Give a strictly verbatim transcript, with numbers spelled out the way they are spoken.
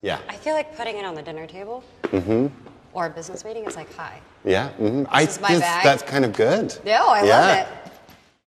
Yeah. I feel like putting it on the dinner table mm-hmm. or a business meeting is like, hi. Yeah, mm-hmm. I is my think bag. that's kind of good. No, I yeah. love it.